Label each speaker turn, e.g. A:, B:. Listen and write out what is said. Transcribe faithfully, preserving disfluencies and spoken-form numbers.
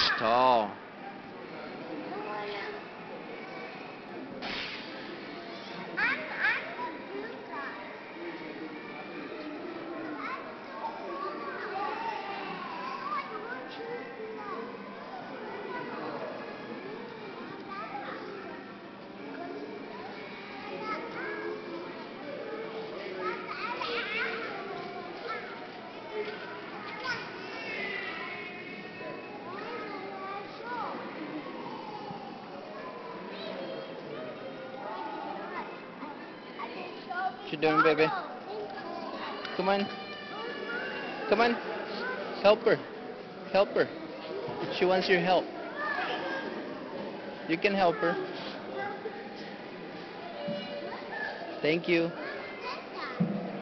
A: Tall. What you doing, baby? Come on. Come on. Help her. Help her. She wants your help. You can help her. Thank you.